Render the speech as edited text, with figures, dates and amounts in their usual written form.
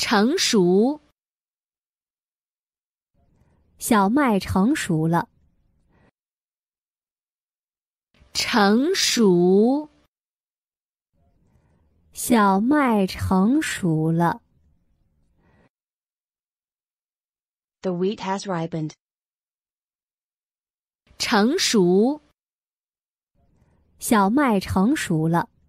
成熟， 小麦成熟了。 成熟， 小麦成熟了。 The wheat has ripened. 成熟， 小麦成熟了。